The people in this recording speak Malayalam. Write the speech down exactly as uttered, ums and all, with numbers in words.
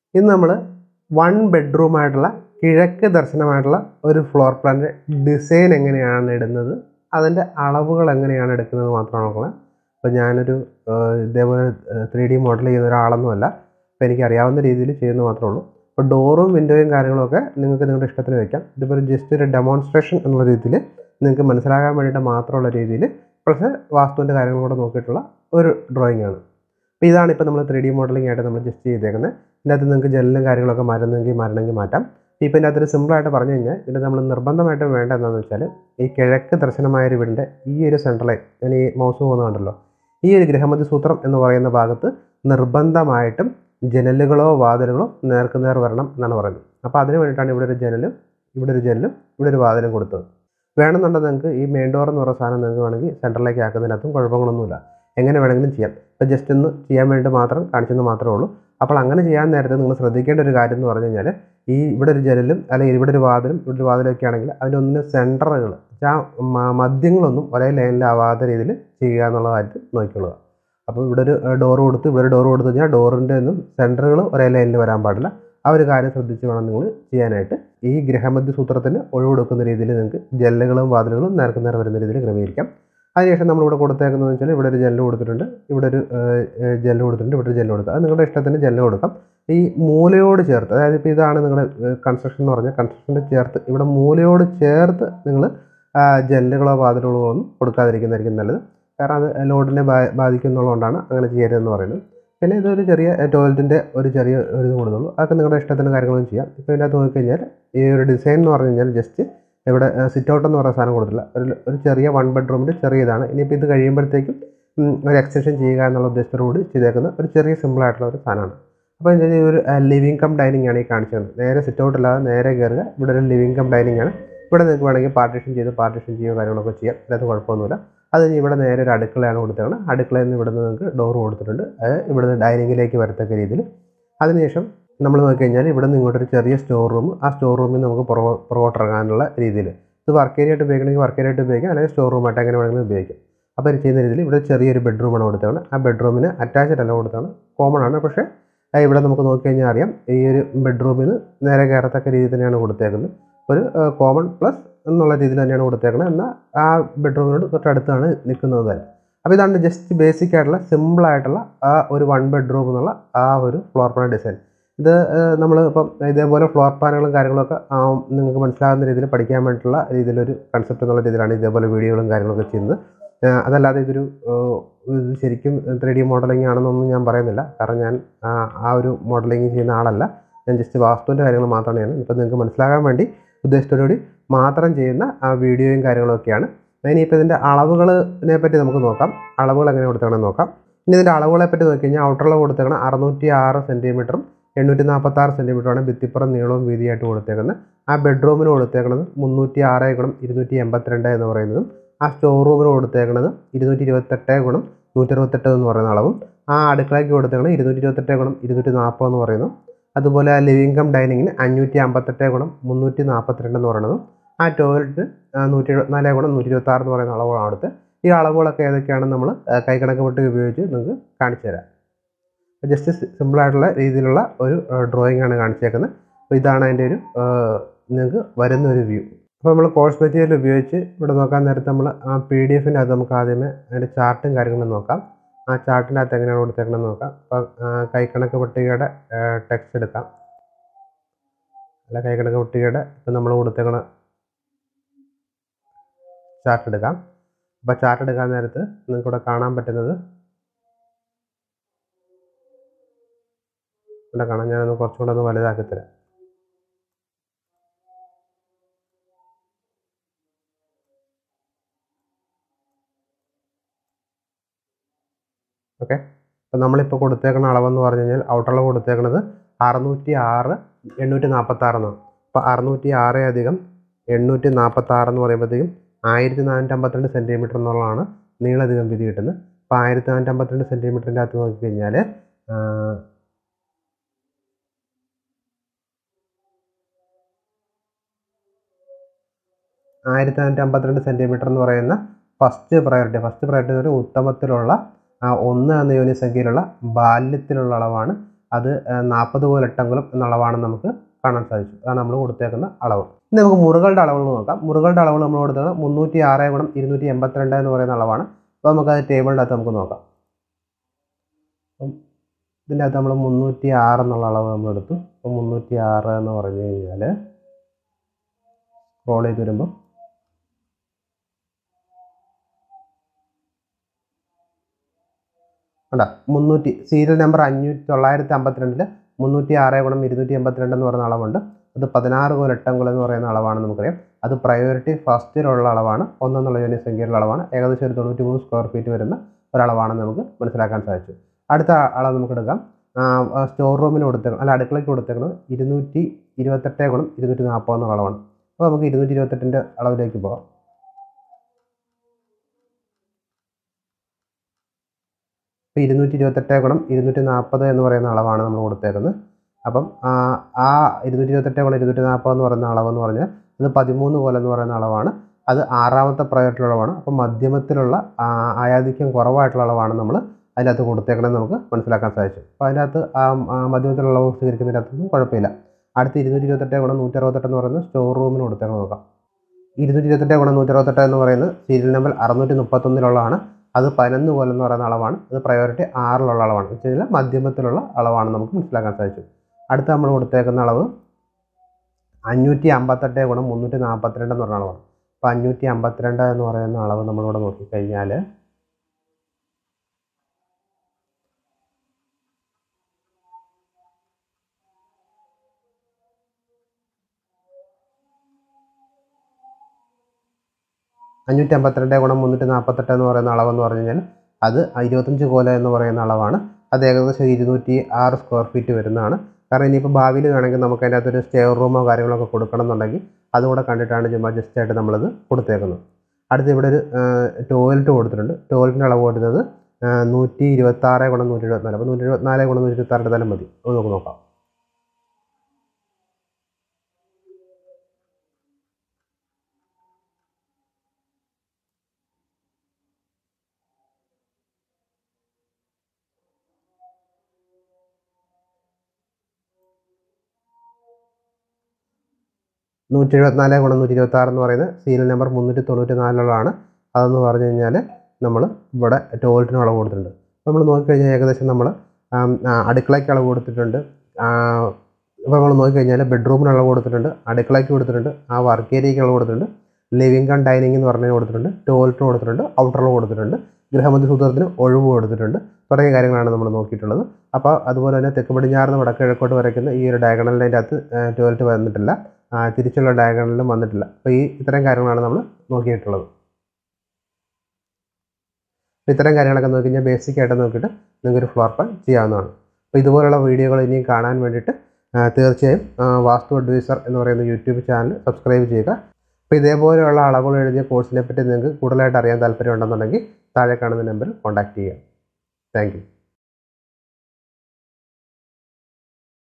ഇന്ന് നമ്മൾ വൺ ബെഡ്റൂം ആയിട്ടുള്ള കിഴക്ക് ദർശനമായിട്ടുള്ള ഒരു ഫ്ലോർ പ്ലാൻ്റെ ഡിസൈൻ എങ്ങനെയാണ് ഇടുന്നത്, അതിൻ്റെ അളവുകൾ എങ്ങനെയാണ് എടുക്കുന്നത് മാത്രമാണ് നോക്കുന്നത്. അപ്പോൾ ഞാനൊരു ഇതേപോലെ ത്രീ ഡി മോഡൽ ചെയ്യുന്ന ഒരാളൊന്നുമല്ല, അപ്പോൾ എനിക്ക് അറിയാവുന്ന രീതിയിൽ ചെയ്യുന്നത് മാത്രമേ ഉള്ളൂ. അപ്പോൾ ഡോറും വിൻഡോയും കാര്യങ്ങളൊക്കെ നിങ്ങൾക്ക് നിങ്ങളുടെ ഇഷ്ടത്തിന് വയ്ക്കാം. ഇതിപ്പോൾ ജസ്റ്റ് ഒരു ഡെമോൺസ്ട്രേഷൻ എന്നുള്ള രീതിയിൽ നിങ്ങൾക്ക് മനസ്സിലാകാൻ വേണ്ടിയിട്ട് മാത്രമുള്ള രീതിയിൽ പ്ലസ് വാസ്തുവിൻ്റെ കാര്യങ്ങൾ കൂടെ നോക്കിയിട്ടുള്ള ഒരു ഡ്രോയിങ് ആണ്. അപ്പോൾ ഇതാണ് ഇപ്പോൾ നമ്മൾ ത്രീ ഡി മോഡലിംഗ് ആയിട്ട് നമ്മൾ ജസ്റ്റ് ചെയ്തേക്കുന്നത്. ഇതിനകത്ത് നിങ്ങൾക്ക് ജനലും കാര്യങ്ങളൊക്കെ മാറ്റുന്നെങ്കിൽ മാറ്റണമെങ്കിൽ മാറ്റാം. ഇപ്പോൾ ഇതിൻ്റെ അകത്തൊരു സിമ്പിളായിട്ട് പറഞ്ഞു കഴിഞ്ഞാൽ ഇതിൽ നമ്മൾ നിർബന്ധമായിട്ടും വേണ്ട എന്താണെന്ന് വെച്ചാൽ ഈ കിഴക്ക് ദർശനമായൊരു വീടിൻ്റെ ഈ ഒരു സെൻട്രലെ ഞാൻ ഈ മൗസ് പോകുന്നുണ്ടല്ലോ, ഈ ഒരു ഗ്രഹമതി സൂത്രം എന്ന് പറയുന്ന ഭാഗത്ത് നിർബന്ധമായിട്ടും ജനലുകളോ വാതിലുകളോ നേർക്കുനേർ വരണം എന്നാണ് പറയുന്നത്. അപ്പോൾ അതിന് വേണ്ടിയിട്ടാണ് ഇവിടെ ഒരു ജനലും ഇവിടെ ഒരു ജനലും ഇവിടെ ഒരു വാതിലും കൊടുത്തത്. വേണമെന്നുണ്ടെങ്കിൽ നിങ്ങൾക്ക് ഈ മെയിൻ ഡോർ എന്ന് പറയുന്ന സാധനം നിങ്ങൾക്ക് വേണമെങ്കിൽ സെൻറ്ററിലേക്ക് ആക്കുന്നതിനകത്തും കുഴപ്പങ്ങളൊന്നുമില്ല, എങ്ങനെ വേണമെങ്കിലും ചെയ്യാം. ഇപ്പോൾ ജസ്റ്റ് ഒന്ന് ചെയ്യാൻ വേണ്ടി മാത്രം കാണിച്ചെന്ന് മാത്രമേ ഉള്ളൂ. അപ്പോൾ അങ്ങനെ ചെയ്യാൻ നേരത്തെ നിങ്ങൾ ശ്രദ്ധിക്കേണ്ട ഒരു കാര്യം എന്ന് പറഞ്ഞു കഴിഞ്ഞാൽ ഈ ഇവിടെ ഒരു ജനലും അല്ലെങ്കിൽ ഇവിടെ ഒരു വാതിലും ഇവിടെ ഒരു വാതിലൊക്കെ ആണെങ്കിൽ അതിനൊന്നിന് സെൻറ്ററുകൾ ആ മദ്യങ്ങളൊന്നും ഒരേ ലൈനിലാവാത്ത രീതിയിൽ ചെയ്യുക എന്നുള്ളതായിട്ട് നോക്കിക്കൊള്ളുക. അപ്പോൾ ഇവിടെ ഒരു ഡോർ കൊടുത്ത് ഇവിടെ ഒരു ഡോർ കൊടുത്തു കഴിഞ്ഞാൽ ഡോറിൻ്റെ ഒന്നും സെൻറ്ററുകൾ ഒരേ ലൈനിൽ വരാൻ പാടില്ല. ആ ഒരു കാര്യം ശ്രദ്ധിച്ച് വേണം നിങ്ങൾ ചെയ്യാനായിട്ട്. ഈ ഗ്രഹമധ്യ സൂത്രത്തിന് ഒഴിവ് കൊടുക്കുന്ന രീതിയിൽ നിങ്ങൾക്ക് ജനലുകളും വാതിലുകളും നേർക്ക് നേരെ വരുന്ന രീതിയിൽ ക്രമീകരിക്കാം. അതിനുശേഷം നമ്മളിവിടെ കൊടുത്തേക്കുന്നതെന്ന് വെച്ചാൽ ഇവിടെ ഒരു ജനൽ കൊടുത്തിട്ടുണ്ട്, ഇവിടെ ഒരു ജനൽ കൊടുത്തിട്ടുണ്ട്, ഇവിടെ ഒരു ജനൽ കൊടുക്കുക. അത് നിങ്ങളുടെ ഇഷ്ടത്തിന് ജനൽ കൊടുക്കാം. ഈ മൂലയോട് ചേർത്ത്, അതായത് ഇപ്പോൾ ഇതാണ് നിങ്ങളുടെ കൺസ്ട്രക്ഷൻ എന്ന് പറഞ്ഞാൽ കൺസ്ട്രക്ഷൻ്റെ ചേർത്ത് ഇവിടെ മൂലയോട് ചേർത്ത് നിങ്ങൾ ജനലുകളോ വാതിലുകളോ ഒന്നും കൊടുക്കാതിരിക്കുന്നതായിരിക്കും നല്ലത്. കാരണം അത് ലോഡിനെ ബാധിക്കുന്നുള്ളതുകൊണ്ടാണ് അങ്ങനെ ചെയ്യരുതെന്ന് പറയുന്നത്. പിന്നെ ഇതൊരു ചെറിയ ടോയ്ലറ്റിൻ്റെ ഒരു ചെറിയ ഒരു ഇത് കൊടുത്തുള്ളൂ, അതൊക്കെ നിങ്ങളുടെ ഇഷ്ടത്തിന് കാര്യങ്ങളും ചെയ്യാം. ഇപ്പോൾ ഇതിനകത്ത് നോക്കിക്കഴിഞ്ഞാൽ ഈ ഒരു ഡിസൈൻ എന്ന് പറഞ്ഞു കഴിഞ്ഞാൽ ജസ്റ്റ് ഇവിടെ സിറ്റ് ഔട്ട് എന്ന് പറയുന്ന സാധനം കൊടുത്തില്ല, ഒരു ഒരു ചെറിയ വൺ ബെഡ്റൂമിൻ്റെ ചെറിയ ഇതാണ്. ഇനിയിപ്പോൾ ഇത് കഴിയുമ്പോഴത്തേക്കും ഒരു എക്സ്റ്റൻഷൻ ചെയ്യുക എന്നുള്ള ഉദ്ദേശത്തോടുകൂടി ചെയ്തേക്കുന്ന ഒരു ചെറിയ സിമ്പിളായിട്ടുള്ള ഒരു സാധനമാണ്. അപ്പോൾ ഇതിൻ്റെ ഒരു ലിവിങ് കം ഡൈനിങ് ആണ് ഈ കാണിച്ചത്. നേരെ സിറ്റ് ഔട്ട് അല്ലാതെ നേരെ കയറുക, ഇവിടെ ഒരു ലിവിങ് കം ഡൈനിങ് ആണ്. ഇവിടെ നിങ്ങൾക്ക് വേണമെങ്കിൽ പാർട്ടീഷൻ ചെയ്ത് പാർട്ടീഷൻ ചെയ്യുക കാര്യങ്ങളൊക്കെ ചെയ്യാം, അതിനകത്ത് കുഴപ്പമൊന്നുമില്ല. അത് ഇവിടെ നേരെ ഒരു അടുക്കളയാണ് കൊടുത്തേക്കണം. അടുക്കളയിൽ നിന്ന് ഇവിടെ നിന്ന് നിങ്ങൾക്ക് ഡോർ കൊടുത്തിട്ടുണ്ട്, അത് ഇവിടെ നിന്ന് ഡൈനിങ്ങിലേക്ക് വരത്തക്ക രീതിയിൽ. അതിനുശേഷം നമ്മൾ നോക്കിക്കഴിഞ്ഞാൽ ഇവിടെ നിന്ന് ഇങ്ങോട്ടൊരു ചെറിയ സ്റ്റോർ റൂം, ആ സ്റ്റോർ റൂമിൽ നമുക്ക് പുറകോ പുറകോട്ടിറങ്ങാനുള്ള രീതിയിൽ ഇത് വർക്ക് ഏരിയ ആയിട്ട് ഉപയോഗിക്കണമെങ്കിൽ വർക്ക് ഏരിയ ആയിട്ട് ഉപയോഗിക്കാം, അല്ലെങ്കിൽ സ്റ്റോർ റൂമായിട്ട് എങ്ങനെ വേണമെങ്കിലും ഉപയോഗിക്കാം. അപ്പോൾ ഇത് ചെയ്യുന്ന രീതിയിൽ ഇവിടെ ചെറിയൊരു ബെഡ്റൂമാണ് കൊടുത്തേക്കണം. ആ ബെഡ്റൂമിന് അറ്റാച്ച്ഡ് അല്ല കൊടുത്താണ്, കോമൺ ആണ്. പക്ഷേ ഇവിടെ നമുക്ക് നോക്കിക്കഴിഞ്ഞാൽ അറിയാം ഈ ഒരു ബെഡ്റൂമിൽ നിന്ന് നേരെ കയറത്തക്ക രീതിയിൽ തന്നെയാണ് കൊടുത്തേക്കുന്നത്. ഒരു കോമൺ പ്ലസ് എന്നുള്ള രീതിയിൽ തന്നെയാണ് കൊടുത്തേക്കുന്നത്. എന്നാൽ ആ ബെഡ്റൂമിനോട് തൊട്ടടുത്താണ് നിൽക്കുന്നത് തന്നെ. അപ്പോൾ ഇതാണ് ജസ്റ്റ് ബേസിക് ആയിട്ടുള്ള സിമ്പിളായിട്ടുള്ള ആ ഒരു വൺ ബെഡ്റൂം എന്നുള്ള ആ ഒരു ഫ്ലോർ പ്ലാൻ ഡിസൈൻ. ഇത് നമ്മൾ ഇപ്പം ഇതേപോലെ ഫ്ലോർ പ്ലാനുകളും കാര്യങ്ങളൊക്കെ നിങ്ങൾക്ക് മനസ്സിലാകുന്ന രീതിയിൽ പഠിക്കാൻ വേണ്ടിയിട്ടുള്ള രീതിയിലൊരു കൺസെപ്റ്റ് എന്നുള്ള രീതിയിലാണ് ഇതേപോലെ വീഡിയോകളും കാര്യങ്ങളൊക്കെ ചെയ്യുന്നത്. അതല്ലാതെ ഇതൊരു ഇത് ശരിക്കും ത്രീ ഡി മോഡലിംഗ് ആണെന്നൊന്നും ഞാൻ പറയുന്നില്ല, കാരണം ഞാൻ ആ ഒരു മോഡലിംഗ് ചെയ്യുന്ന ആളല്ല. ഞാൻ ജസ്റ്റ് വാസ്തുവിൻ്റെ കാര്യങ്ങൾ മാത്രമാണ് ചെയ്യുന്നത്. ഇപ്പോൾ നിങ്ങൾക്ക് മനസ്സിലാകാൻ വേണ്ടി ഉദ്ദേശത്തോടുകൂടി മാത്രം ചെയ്യുന്ന ആ വീഡിയോയും കാര്യങ്ങളൊക്കെയാണ്. ഇനിയിപ്പോൾ ഇതിൻ്റെ അളവുകളെ പറ്റി നമുക്ക് നോക്കാം, അളവുകൾ എങ്ങനെ കൊടുത്തേക്കണം നോക്കാം. ഇനി ഇതിൻ്റെ അളവുകളെ പറ്റി നോക്കി കഴിഞ്ഞാൽ ഔട്ടറിൽ കൊടുത്തേക്കണം അറുന്നൂറ്റി ആറ് സെൻറ്റിമീറ്ററും എണ്ണൂറ്റി നാൽപ്പത്തി ആറ് സെൻറ്റിമീറ്ററാണ് ഭിത്തിപ്പുറം നീളവും വീതിയായിട്ട് കൊടുത്തേക്കുന്നത്. ആ ബെഡ്റൂമിന് കൊടുത്തേക്കുന്നത് മുന്നൂറ്റി ആറ് ഗുണം ഇരുന്നൂറ്റി എൺപത്തിരണ്ട് എന്ന് പറയുന്നതും, ആ സ്റ്റോർ റൂമിന് കൊടുത്തേക്കുന്നത് ഇരുന്നൂറ്റി ഇരുപത്തെട്ട് ഗുണം നൂറ്റി അറുപത്തെട്ട് എന്ന് പറയുന്ന അളവും, ആ അടുക്കളയ്ക്ക് കൊടുത്തേക്കുന്നത് ഇരുന്നൂറ്റി ഇരുപത്തെട്ട് ഗുണം ഇരുന്നൂറ്റി നാൽപ്പത് എന്ന് പറയുന്നു. അതുപോലെ ആ ലിവിംഗ് കം ഡൈനിങ്ങിന് അഞ്ഞൂറ്റി അമ്പത്തെട്ട് ഗുണം മുന്നൂറ്റി നാൽപ്പത്തിരണ്ട് എന്ന് പറയുന്നതും, ആ ടോയ്ലറ്റ് നൂറ്റി എഴുപത്തിനാല് ഗുണം നൂറ്റി ഇരുപത്തി ആറ് എന്ന് പറയുന്ന അളവുകളാണ് അടുത്ത്. ഈ അളവുകളൊക്കെ ഏതൊക്കെയാണെന്ന് നമ്മൾ കൈക്കണക്ക് പട്ടിക ഉപയോഗിച്ച് നിങ്ങൾക്ക് കാണിച്ചു തരാം. ജസ്റ്റ് സിമ്പിളായിട്ടുള്ള രീതിയിലുള്ള ഒരു ഡ്രോയിങ് ആണ് കാണിച്ചേക്കുന്നത്. അപ്പോൾ ഇതാണ് അതിൻ്റെ ഒരു നിങ്ങൾക്ക് വരുന്ന ഒരു വ്യൂ. അപ്പോൾ നമ്മൾ കോഴ്സ് മെറ്റീരിയൽ ഉപയോഗിച്ച് ഇവിടെ നോക്കാൻ നേരത്തെ നമ്മൾ ആ പി ഡി എഫിൻ്റെ അത് നമുക്ക് ആദ്യമേ അതിൻ്റെ ചാർട്ടും കാര്യങ്ങളും നോക്കാം. ആ ചാർട്ടിൻ്റെ അകത്ത് എങ്ങനെയാണ് കൊടുത്തേക്കണമെന്ന് നോക്കാം. അപ്പോൾ കൈക്കണക്ക് പട്ടികയുടെ ടെക്സ്റ്റ് എടുക്കാം, അല്ല കൈക്കണക്ക് പട്ടികയുടെ ഇപ്പം നമ്മൾ കൊടുത്തേക്കണ ചാർട്ട് എടുക്കാം. അപ്പോൾ ചാർട്ട് എടുക്കാൻ നേരത്ത് നിങ്ങൾക്ക് ഇവിടെ കാണാൻ പറ്റുന്നത് ഇവിടെ കാണാം. ഞാനൊന്ന് കുറച്ചും കൂടെ ഒന്ന് വലുതാക്കി തരാം. ഓക്കെ, അപ്പോൾ നമ്മളിപ്പോൾ കൊടുത്തേക്കുന്ന അളവെന്ന് പറഞ്ഞു കഴിഞ്ഞാൽ ഔട്ടറിൽ കൊടുത്തേക്കുന്നത് അറുന്നൂറ്റി ആറ് എണ്ണൂറ്റി നാൽപ്പത്തി ആറെന്നാണ്. അപ്പോൾ അറുന്നൂറ്റി ആറ് അധികം എണ്ണൂറ്റി നാൽപ്പത്തി ആറ് എന്ന് പറയുമ്പോഴത്തേക്കും ആയിരത്തി നാനൂറ്റി അമ്പത്തിരണ്ട് സെൻറ്റിമീറ്റർ എന്നുള്ളതാണ് നീളധികം വീതി കിട്ടുന്നത്. അപ്പോൾ ആയിരത്തി നാനൂറ്റി അമ്പത്തിരണ്ട് സെൻറ്റിമീറ്ററിൻ്റെ അകത്ത് നോക്കിക്കഴിഞ്ഞാൽ ആയിരത്തി നാനൂറ്റി അമ്പത്തിരണ്ട് സെൻറ്റിമീറ്റർ എന്ന് പറയുന്ന ഫസ്റ്റ് പ്രയോറിറ്റി ഫസ്റ്റ് പ്രയോറിറ്റി ഒരു ഉത്തമത്തിലുള്ള ഒന്ന് എന്ന യൂണിറ്റ് സംഖ്യയിലുള്ള ബാല്യത്തിലുള്ള അളവാണ് അത് നാൽപ്പത് കോൽ എട്ടംകുലം എന്നുള്ളതാണ് നമുക്ക് കാണാൻ സാധിച്ചു. അതാണ് നമ്മൾ കൊടുത്തേക്കുന്ന അളവ്. ഇനി നമുക്ക് മുറുകളുടെ അളവുകൾ നോക്കാം. മുറുകളുടെ അളവുകൾ നമ്മൾ കൊടുത്തത് മുന്നൂറ്റി ആറ് ഗുണം ഇരുന്നൂറ്റി എൺപത്തിരണ്ട് എന്ന് പറയുന്ന അളവാണ്. അപ്പോൾ നമുക്കത് ടേബിളിൻ്റെ അകത്ത് നമുക്ക് നോക്കാം. അപ്പം ഇതിൻ്റെ അകത്ത് നമ്മൾ മുന്നൂറ്റി ആറ് എന്നുള്ള അളവ് നമ്മൾ എടുത്തു. അപ്പോൾ മുന്നൂറ്റി ആറ് എന്ന് പറഞ്ഞു കഴിഞ്ഞാൽ സ്ക്രോൾ ചെയ്ത് വരുമ്പോൾ അല്ല മുന്നൂറ്റി സീരിയൽ നമ്പർ അഞ്ഞൂറ്റി തൊള്ളായിരത്തി അമ്പത്തിരണ്ടിൽ മുന്നൂറ്റി ആറ് ഗുണം ഇരുന്നൂറ്റി എൺപത്തിരണ്ട് എന്ന് പറയുന്ന അളവുണ്ട്. അത് പതിനാറ് കോൽ എട്ടംകുലം എന്ന് പറയുന്ന അളവാണ് നമുക്കറിയാം. അത് പ്രയോറിറ്റി ഫസ്റ്റിലുള്ള അളവാണ്, ഒന്നെന്നുള്ള യൂണിറ്റ് സംഖ്യയിലുള്ള അളവാണ്. ഏകദേശം ഒരു തൊണ്ണൂറ്റി മൂന്ന് സ്ക്വയർ ഫീറ്റ് വരുന്ന ഒരളവാണെന്ന് നമുക്ക് മനസ്സിലാക്കാൻ സാധിച്ചു. അടുത്ത അളവ് നമുക്ക് എടുക്കാം. സ്റ്റോർ റൂമിന് കൊടുത്തേക്കണം അല്ല അടുക്കളയ്ക്ക് കൊടുത്തേക്കുന്നത് ഇരുന്നൂറ്റി ഇരുപത്തെട്ട് ഗുണം ഇരുന്നൂറ്റി നാൽപ്പത് എന്നുള്ള അളവാണ്. അപ്പോൾ നമുക്ക് ഇരുന്നൂറ്റി ഇരുപത്തെട്ടിൻ്റെ അളവിലേക്ക് പോകാം. ഇപ്പോൾ ഇരുന്നൂറ്റി ഇരുപത്തെട്ട് ഗുണം ഇരുന്നൂറ്റി നാൽപ്പത് എന്ന് പറയുന്ന അളവാണ് നമ്മൾ കൊടുത്തേക്കുന്നത്. അപ്പം ആ ഇരുന്നൂറ്റി ഇരുപത്തെട്ട് ഗുണം ഇരുന്നൂറ്റി നാൽപ്പത് എന്ന് പറയുന്ന അളവെന്ന് പറഞ്ഞാൽ ഇത് പതിമൂന്ന് കോൽ എന്ന് പറയുന്ന അളവാണ്. അത് ആറാമത്തെ പ്രയോറിറ്റി അളവാണ്. അപ്പം മധ്യമത്തിലുള്ള ആയാധിക്യം കുറവായിട്ടുള്ള അളവാണ് നമ്മൾ അതിനകത്ത് കൊടുത്തേക്കണമെന്ന് നമുക്ക് മനസ്സിലാക്കാൻ സാധിച്ചു. അപ്പോൾ അതിനകത്ത് മധ്യമത്തിലുള്ള അളവ് സ്വീകരിക്കുന്നതിനകത്തൊന്നും കുഴപ്പമില്ല. അടുത്ത് ഇരുന്നൂറ്റി ഇരുപത്തെട്ട് ഗുണം നൂറ്റി അറുപത്തെട്ട് എന്ന് പറയുന്നത് സ്റ്റോർ റൂമിന് കൊടുത്തേക്കണം നോക്കാം. ഇരുന്നൂറ്റി ഇരുപത്തെട്ട് ഗുണം നൂറ്റി അറുപത്തെട്ട് എന്ന് പറയുന്നത് സീരിയൽ നമ്പർ അറുന്നൂറ്റി മുപ്പത്തൊന്നിലുള്ളതാണ്. അത് പതിനൊന്ന് കോൽ എന്ന് പറയുന്ന അളവാണ്. അത് പ്രയോറിറ്റി ആറിലുള്ള അളവാണ്. എന്ന് വെച്ച് കഴിഞ്ഞാൽ മധ്യമത്തിലുള്ള അളവാണ് നമുക്ക് മനസ്സിലാക്കാൻ സാധിച്ചു. അടുത്ത് നമ്മൾ കൊടുത്തേക്കുന്ന അളവ് അഞ്ഞൂറ്റി അമ്പത്തെട്ട് ഗുണം മുന്നൂറ്റി നാൽപ്പത്തിരണ്ട് എന്ന് പറഞ്ഞ അളവാണ്. അപ്പോൾ അഞ്ഞൂറ്റി അമ്പത്തിരണ്ട് എന്ന് പറയുന്ന അളവ് നമ്മളിവിടെ നോക്കിക്കഴിഞ്ഞാൽ അഞ്ഞൂറ്റി അമ്പത്തിരണ്ട് ഗുണം മുന്നൂറ്റി നാൽപ്പത്തെട്ട് എന്ന് പറയുന്ന അളവെന്ന് പറഞ്ഞു കഴിഞ്ഞാൽ അത് ഇരുപത്തഞ്ച് കോല എന്ന് പറയുന്ന അളവാണ്. അത് ഏകദേശം ഇരുന്നൂറ്റി ആറ് സ്ക്വയർ ഫീറ്റ് വരുന്നതാണ്. കാരണം ഇനിയിപ്പോൾ ഭാവിയിൽ വേണമെങ്കിൽ നമുക്ക് അതിൻ്റെ അകത്തൊരു സ്റ്റെയർ റൂമോ കാര്യങ്ങളൊക്കെ കൊടുക്കണം എന്നുണ്ടെങ്കിൽ അതുകൂടെ കണ്ടിട്ടാണ് ചുമ്മാ ജസ്റ്റ് ആയിട്ട് നമ്മളിത് കൊടുത്തേക്കുന്നത്. അടുത്ത് ഇവിടെ ഒരു ടോയ്ലറ്റ് കൊടുത്തിട്ടുണ്ട്. ടോയ്ലറ്റിൻ്റെ അളവ് കൊടുത്തത് നൂറ്റി ഇരുപത്താറ് ഗുണം നൂറ്റി എഴുപത്തിനാല്. അപ്പോൾ നൂറ്റി എഴുപത്തിനാല് ഗുണം നൂറ്റി ഇരുപത്താറിൻ്റെ തന്നെ മതി. അത് നമുക്ക് നോക്കാം. നൂറ്റി എഴുപത്തിനാല് ഗുണം നൂറ്റി ഇരുപത്തി ആറ് എന്ന് പറയുന്നത് സീരിയൽ നമ്പർ മുന്നൂറ്റി തൊണ്ണൂറ്റി നാലിലുള്ളതാണ്. അതെന്ന് പറഞ്ഞു കഴിഞ്ഞാൽ നമ്മൾ ഇവിടെ ടോയ്ലറ്റിന് അളവ് കൊടുത്തിട്ടുണ്ട്. അപ്പോൾ നമ്മൾ നോക്കിക്കഴിഞ്ഞാൽ ഏകദേശം നമ്മൾ അടുക്കളയ്ക്ക് അളവ് കൊടുത്തിട്ടുണ്ട്. ഇപ്പോൾ നമ്മൾ നോക്കിക്കഴിഞ്ഞാൽ ബെഡ്റൂമിന് അളവ് കൊടുത്തിട്ടുണ്ട്, അടുക്കളയ്ക്ക് കൊടുത്തിട്ടുണ്ട്, ആ വർക്ക് ഏരിയയ്ക്ക് അളവ് കൊടുത്തിട്ടുണ്ട്, ലിവിംഗ് കം ഡൈനിങ് എന്ന് പറഞ്ഞതിന് കൊടുത്തിട്ടുണ്ട്, ടോയ്ലറ്റിന് കൊടുത്തിട്ടുണ്ട്, ഔട്ടറിൽ കൊടുത്തിട്ടുണ്ട്, ഗൃഹമന്ത്രി സൂത്രത്തിന് ഒഴിവ് കൊടുത്തിട്ടുണ്ട്. തുടങ്ങിയ കാര്യങ്ങളാണ് നമ്മൾ നോക്കിയിട്ടുള്ളത്. അപ്പോൾ അതുപോലെ തന്നെ തെക്ക് പടിഞ്ഞാറ് വടക്ക് കിഴക്കോട്ട് വരയ്ക്കുന്ന ഈ ഒരു ഡയഗണലിൻ്റെ അകത്ത് ടോയ്ലറ്റ് വന്നിട്ടില്ല, തിരിച്ചുള്ള ഡയഗണലിലും വന്നിട്ടില്ല. അപ്പോൾ ഈ ഇത്തരം കാര്യങ്ങളാണ് നമ്മൾ നോക്കിയിട്ടുള്ളത്. അപ്പോൾ ഇത്തരം കാര്യങ്ങളൊക്കെ നോക്കി കഴിഞ്ഞാൽ ബേസിക് ആയിട്ട് നോക്കിയിട്ട് നിങ്ങൾക്കൊരു ഫ്ലോർ പ്ലാൻ ചെയ്യാവുന്നതാണ്. അപ്പോൾ ഇതുപോലുള്ള വീഡിയോകൾ ഇനിയും കാണാൻ വേണ്ടിയിട്ട് തീർച്ചയായും വാസ്തു അഡ്വൈസർ എന്ന് പറയുന്ന യൂട്യൂബ് ചാനൽ സബ്സ്ക്രൈബ് ചെയ്യുക. അപ്പോൾ ഇതേപോലെയുള്ള അളവുകൾ എഴുതിയ കോഴ്സിനെ പറ്റി നിങ്ങൾക്ക് കൂടുതലായിട്ട് അറിയാൻ താല്പര്യമുണ്ടെന്നുണ്ടെങ്കിൽ താഴെ കാണുന്ന നമ്പറിൽ കോൺടാക്റ്റ് ചെയ്യുക. Thank U.